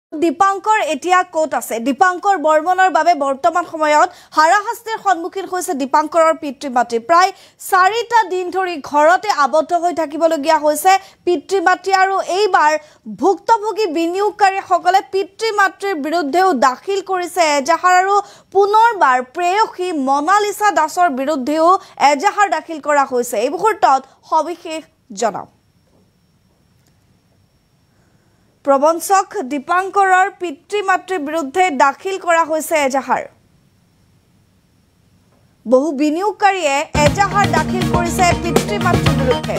দীপাংকৰ এতিয়া কোট আছে দীপাংকৰ বৰ্মনৰ বাবে বৰ্তমান সময়ত হাৰাহাস্তিৰ সন্মুখীন হৈছে দীপাংকৰৰ পিতৃ-মাতৃ প্ৰায় 4টা দিন ধৰি ঘৰতে আবদ্ধ হৈ থাকিবলগীয়া হৈছে পিতৃ-মাতৃ আৰু এইবাৰ ভুক্তভোগী বিনিয়োগকাৰীসকলে পিতৃ-মাতৃৰ বিৰুদ্ধেও দাখিল কৰিছে এজাহাৰ আৰু পুনৰবাৰ প্ৰেয়সী মনালিসা দাসৰ বিৰুদ্ধেও এজাহাৰ দাখিল কৰা হৈছে এই মুহূৰ্তত সবিশেষ জনাম প্ৰবঞ্চক দীপাংকৰৰ পিতৃ-মাতৃৰ বিৰুদ্ধে দাখিল কৰা হৈছে এজাহাৰ বহু বিনিয়োগকাৰীয়ে এজাহাৰ দাখিল কৰিছে পিতৃ-মাতৃৰ বিৰুদ্ধে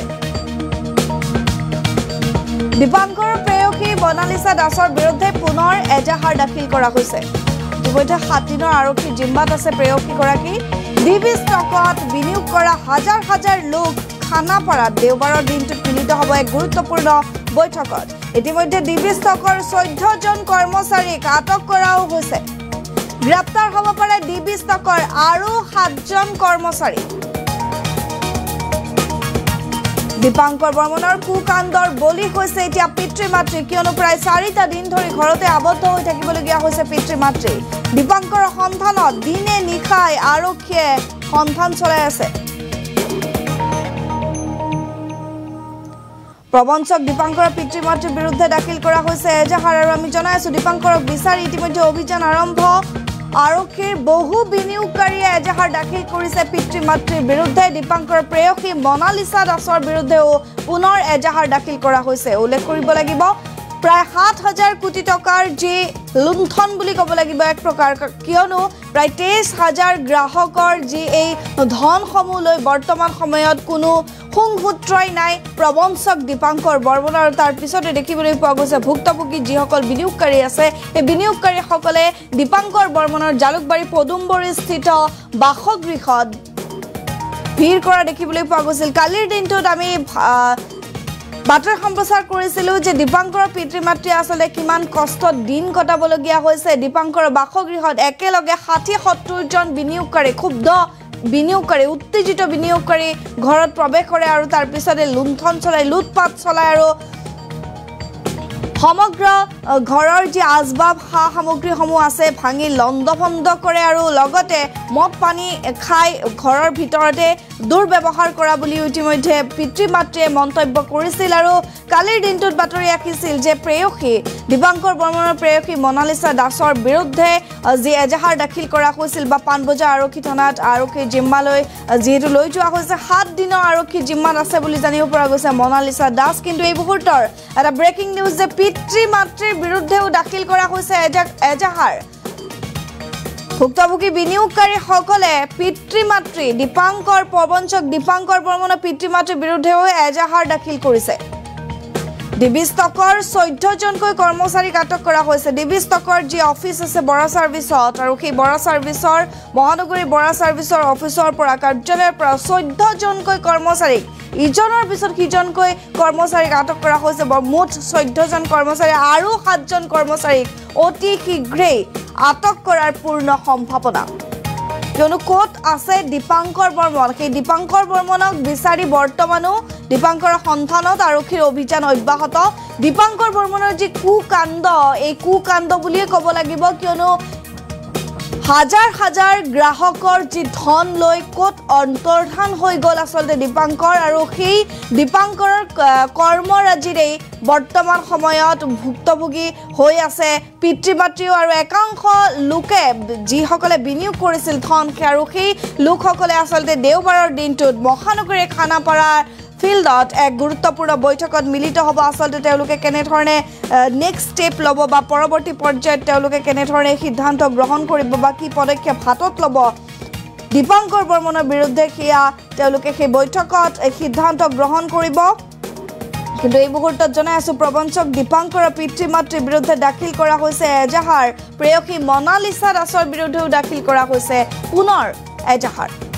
দীপাংকৰৰ প্ৰেয়সী মনালিসা দাসৰ বিৰুদ্ধে পুনৰ এজাহাৰ দাখিল কৰা হৈছে ইতিমধ্যে 7 দিনৰ আৰক্ষী জিম্মাত আছে প্ৰেয়সী গৰাকী ডিবি ষ্টকত বিনিয়োগ কৰা হাজাৰ হাজাৰ লোক খানাপাৰাত দেওবাৰৰ দিনটোত মিলিত হ'ব এক গুৰুত্বপূৰ্ণ বৈঠকত ইতিমধ্যে ডিবি ষ্টকৰ 14 জন কৰ্মচাৰীক আটক কৰাও হৈছে গ্ৰেপ্তাৰ হ'ব পাৰে ডিবি ষ্টকৰ আৰু 7 জন কৰ্মচাৰী দীপাংকৰ বৰ্মনৰ কুকাণ্ডৰ বলি হৈছে এতিয়া পিতৃ-মাতৃ কিয়নো প্ৰায় 4টা দিন ধৰি ঘৰতে আবদ্ধ হৈ থাকিবলগীয়া হৈছে পিতৃ-মাতৃ দীপাংকৰ সন্ধানত দিনে নিশাই আৰক্ষীয়ে সন্ধান চলাই আছে প্ৰবঞ্চক দীপাংকৰৰ পিতৃ-মাতৃৰ বিৰুদ্ধে দাখিল কৰা হৈছে এজাহাৰ আৰু আমি জনাই আছো দীপাংকৰক বিচাৰি ইতিমধ্যে অভিযান আৰম্ভ আৰক্ষীৰ বহু বিনিয়োগকাৰীয়ে এজাহাৰ দাখিল কৰিছে পিতৃ-মাতৃৰ বিৰুদ্ধে দীপাংকৰৰ প্ৰেয়সী মনালিসা দাসৰ বিৰুদ্ধেও পুনৰ এজাহাৰ দাখিল কৰা হৈছে উল্লেখ কৰিব লাগিব প্ৰায় 7,000 কোটি টকাৰ যি লুণ্ঠন বুলি ক'ব লাগিব এক প্ৰকাৰ কিয়নো প্ৰায় 23,000 গ্ৰাহকৰ যি এই ধনসমূহ লৈ বৰ্তমান সময়ত কোনো সংসূত্ৰই নাই প্ৰবঞ্চক দীপাংকৰ বৰ্মনৰ তাৰ পিছতে দেখিবলৈ পোৱা গৈছে ভুক্তভোগী যিসকল বিনিয়োগকাৰী আছে এই বিনিয়োগকাৰীসকলে দীপাংকৰ বৰ্মনৰ জালুকবাৰী পদুমবৰী স্থিত বাসগৃহত ভিৰ কৰা দেখিবলৈ পোৱা গৈছিল কালিৰ দিনটোত আমি বাতৰি সম্প্ৰচাৰ কৰিছিলো যে দীপাংকৰৰ পিতৃ-মাতৃ আসলে কিমান কষ্টত দিন কটাবলগীয়া হৈছে দীপাংকৰৰ বাসগৃহত একেলগে 60-70 জন বিনিয়োগকাৰী ক্ষুব্ধ বিনিয়োগকাৰী উত্তেজিত বিনিয়োগকাৰী ঘৰত প্ৰৱেশ কৰে আৰু তাৰ পিছতে লুণ্ঠন চলাই লুটপাট চলাই আৰু সমগ্ৰ ঘৰৰ যি আজবাব হা সামগ্ৰীসমূহ আছে ভাঙি লণ্ডভণ্ড কৰে আৰু লগতে মদ পানী খাই ঘৰৰ ভিতৰতে দুৰ্ব্যৱহাৰ কৰা বুলি ইতিমধ্যে পিতৃ-মাতৃয়ে মন্তব্য কৰিছিল আৰু কালিৰ দিনটোত বাতৰি আহিছিল যে প্ৰেয়সী দীপাংকৰ বৰ্মনৰ প্ৰেয়সী মনালিসা দাসৰ বিৰুদ্ধে যি এজাহাৰ দাখিল কৰা হৈছিল বা পানবজাৰ আৰক্ষী থানাত আৰক্ষী জিম্মালৈ যিহেতু লৈ যোৱা হৈছে 7 দিনৰ আৰক্ষী জিম্মাত আছে বুলি জানিব পৰা গৈছে মনালিসা দাস কিন্তু এই মুহূৰ্তৰ এটা ব্ৰেকিং নিউজ যে পিতৃ-মাতৃৰ বিৰুদ্ধেও দাখিল কৰা হৈছে এজাহাৰ ভুক্তভোগী বিনিয়োগকাৰীসকলে পিতৃ-মাতৃ দীপাংকৰ প্ৰবঞ্চক দীপাংকৰ বৰ্মনৰ পিতৃ-মাতৃৰ বিৰুদ্ধেও এজাহাৰ দাখিল কৰিছে ডিবি ষ্টকৰ 14 জনকৈ কৰ্মচাৰীক আটক কৰা হৈছে ডিবি ষ্টকৰ যি অফিচ আছে বৰা সাৰ্ভিসত আৰু সেই বৰা সাৰ্ভিসৰ মহানগৰী বৰা সাৰ্ভিসৰ অফিচৰ পৰা কাৰ্যালয়ৰ পৰা 14 জনকৈ কৰ্মচাৰীক ইজনৰ পিছত সিজনকৈ কৰ্মচাৰীক আটক কৰা হৈছে মুঠ 14 জন কৰ্মচাৰী আৰু 7 জন কৰ্মচাৰীক অতি শীঘ্ৰেই আটক কৰাৰ পূৰ্ণ সম্ভাৱনা কিয়নো কোট আছে দীপাংকৰ বৰ্মন সেই দীপাংকৰ বৰ্মনক বিচাৰি বৰ্তমানো দীপাংকৰৰ সন্ধানত আৰক্ষীৰ অভিযান অব্যাহত দীপাংকৰ বৰ্মনৰ যি কুকাণ্ড এই কুকাণ্ড বুলিয়ে ক'ব লাগিব কিয়নো হাজাৰ হাজাৰ গ্ৰাহকৰ যি ধন লৈ কোট অন্তৰ্ধান হৈ গ'ল আসলে দীপাংকৰ আৰু সেই দীপাংকৰৰ কৰ্মৰাজিৰে বৰ্তমান সময়ত ভুক্তভোগী হৈ আছে পিতৃ-মাতৃও আৰু একাংশ লোকে যিসকলে বিনিয়োগ কৰিছিল ধন আৰু সেই লোকসকলে আসলে দেওবাৰৰ দিনটোত মহানগৰীৰ খানাপাৰা ফিল্ডত এক গুৰুত্বপূৰ্ণ বৈঠকত মিলিত হ'ব আসলে তেওঁলোকে কেনেধৰণে নেক্সট ষ্টেপ ল'ব বা পৰৱৰ্তী পৰ্যায়ত তেওঁলোকে কেনেধৰণে সিদ্ধান্ত গ্ৰহণ কৰিব বা কি পদক্ষেপ হাতত ল'ব দীপাংকৰ বৰ্মনৰ বিৰুদ্ধে সেয়া তেওঁলোকে সেই বৈঠকত সিদ্ধান্ত গ্ৰহণ কৰিব কিন্তু এই মুহূৰ্তত জনাই আছো প্ৰবঞ্চক দীপাংকৰৰ পিতৃ-মাতৃৰ বিৰুদ্ধে দাখিল কৰা হৈছে এজাহাৰ প্ৰেয়সী মনালিসা দাসৰ বিৰুদ্ধেও দাখিল কৰা হৈছে পুনৰ এজাহাৰ